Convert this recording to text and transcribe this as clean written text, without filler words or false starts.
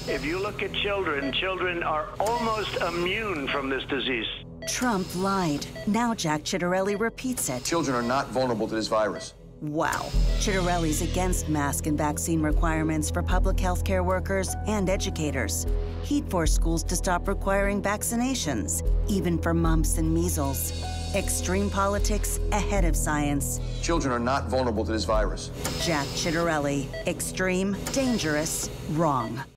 If you look at children, children are almost immune from this disease. Trump lied. Now Jack Ciattarelli repeats it. Children are not vulnerable to this virus. Wow. Ciattarelli's against mask and vaccine requirements for public health care workers and educators. He'd force schools to stop requiring vaccinations, even for mumps and measles. Extreme politics ahead of science. Children are not vulnerable to this virus. Jack Ciattarelli. Extreme, dangerous, wrong.